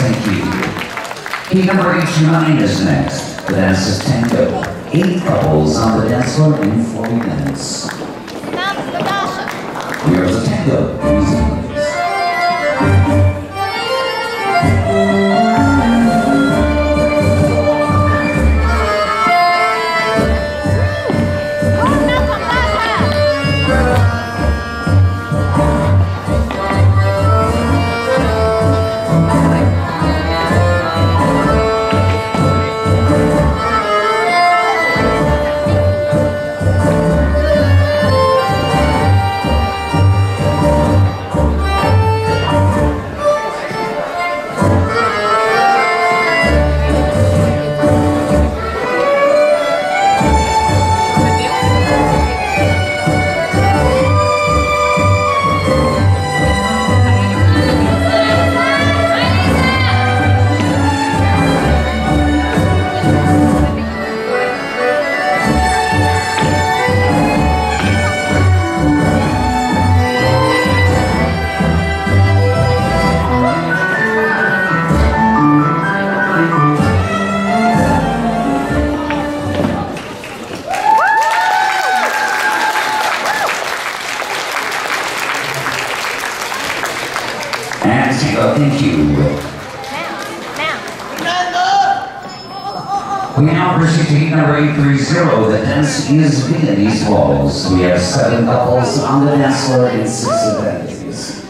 thank you. Heat number 89 is next. The dance is tango. 8 couples on the dance floor in 40 minutes. Announce the Dasha. Here's the tango. Music, please. Thank you. We now proceed to heat number 830. The dance is Viennese Waltz. We have 7 couples on the dance floor in 6 events.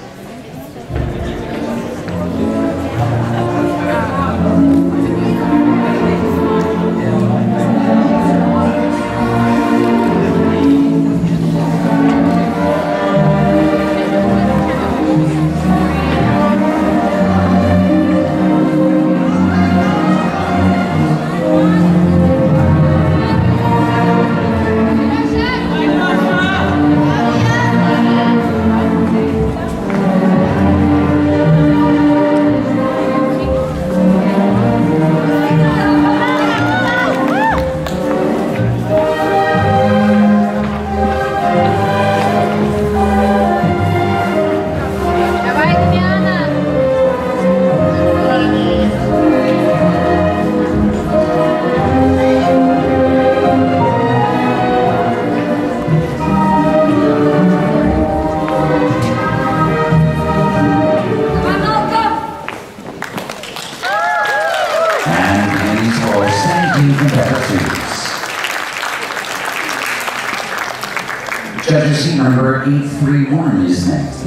Judges seat number 831 is next.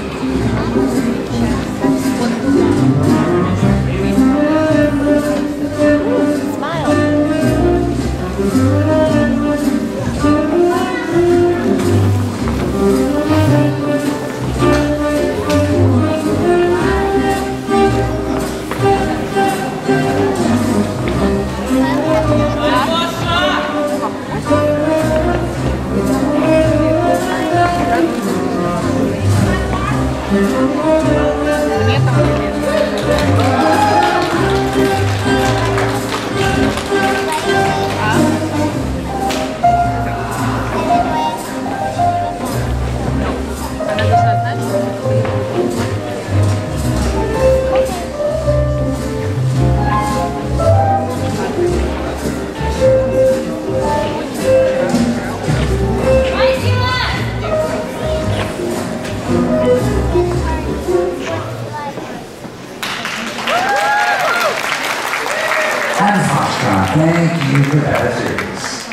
Thank you for that series.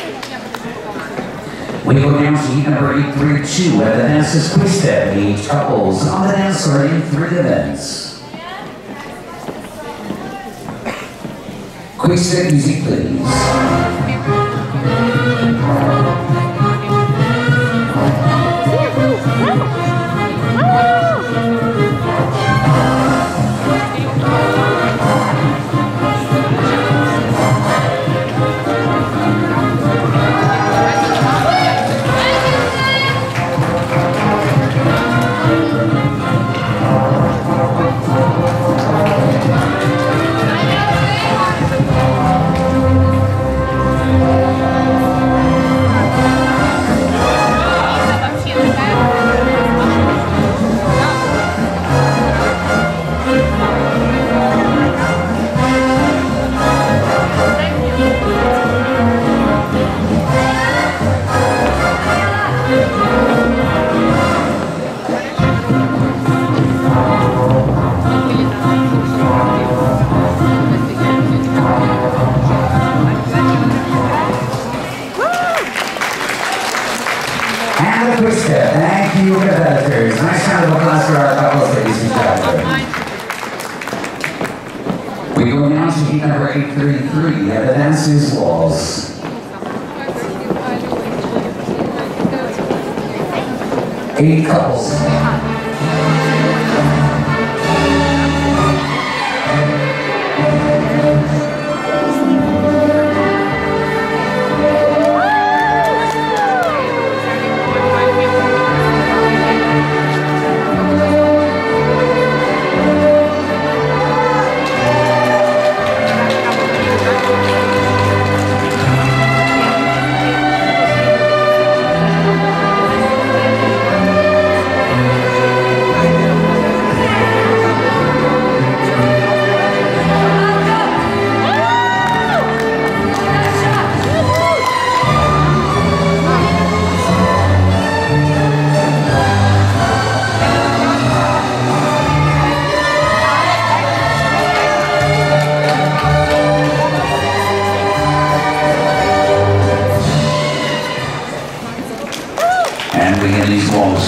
We go down to heat number 832 at the dance is quick step. 8 couples on the dance floor in 3 events. Quick step music, please.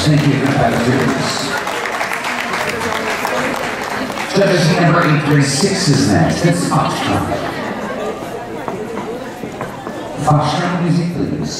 Thank you, competitors. Judges number 836 is next. It's Foxtrot. Foxtrot music, please.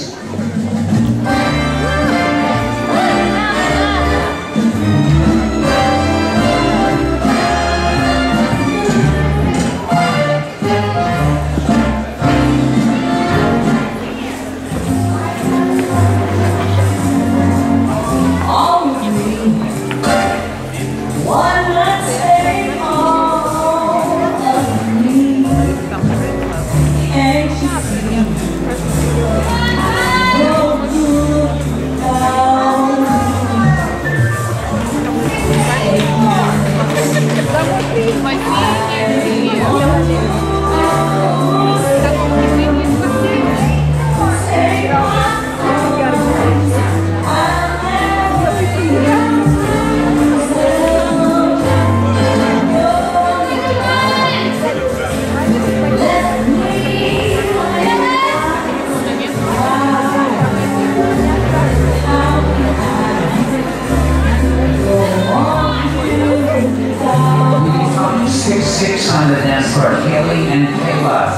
Six on the dance floor, Haley and Kayla.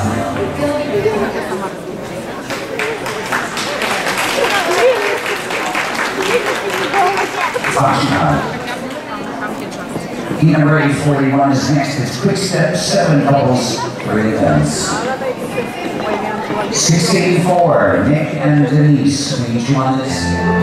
Foxtrot. Heat number 841 is next. It's quick step, 7 couples for events. 684, Nick and Denise. We need you on this.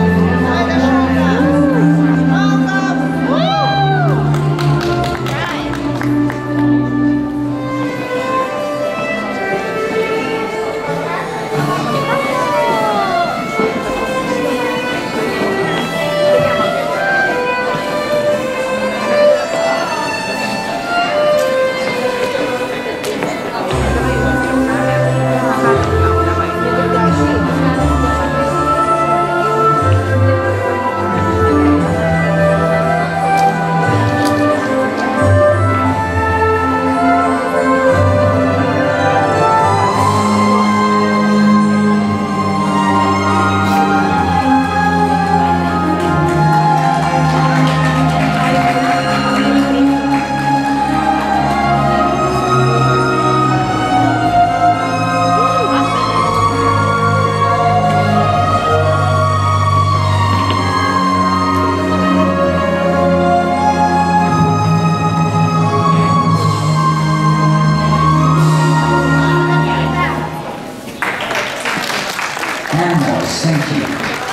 Thank you.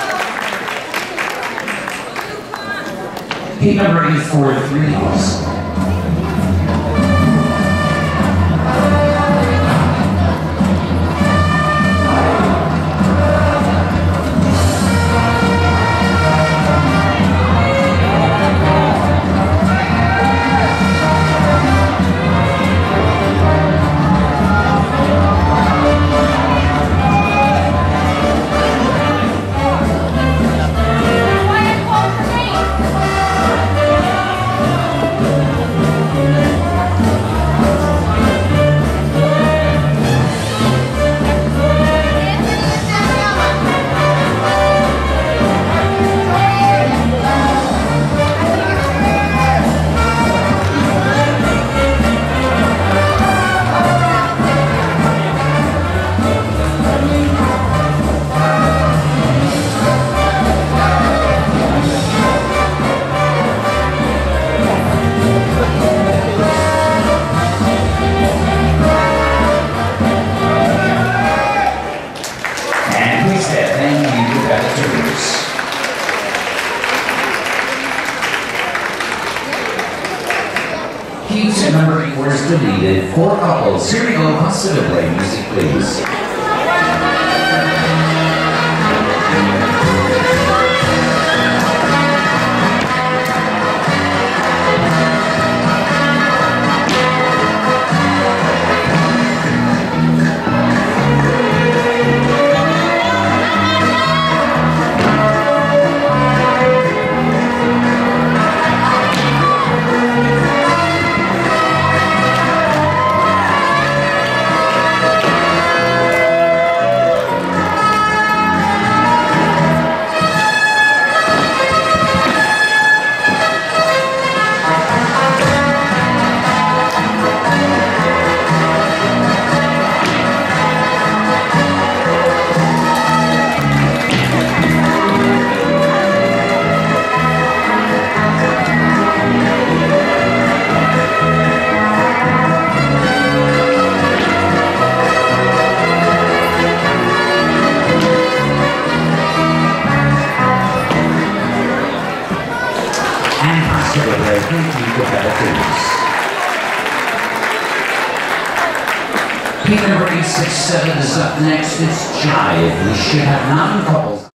Heat number 843. Heat number 8 was deleted. 4 couples. Here we go. Considerably. Music, please. take a break and keep the competitors. Peak number 867 is up next. It's Jive. We should have 9 couples.